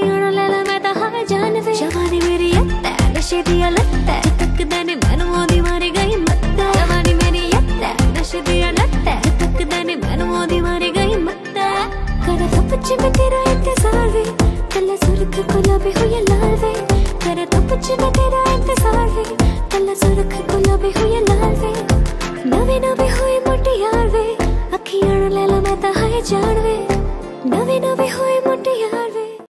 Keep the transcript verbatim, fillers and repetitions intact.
आना लैला मैं ता हां जान वे जवानी मेरी अत्ते नशे दिया लत्ते तकदा ने मैनू ओदी मारी गई मत्ते जवानी मेरी अत्ते नशे दिया लत्ते तकदा ने मैनू ओदी मारी गई मत्ते कर थप च मैं तेरा इंतजार वे कल्ला सुर्ख गुलाबी होया